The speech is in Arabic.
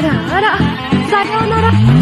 あらあら、さようなら。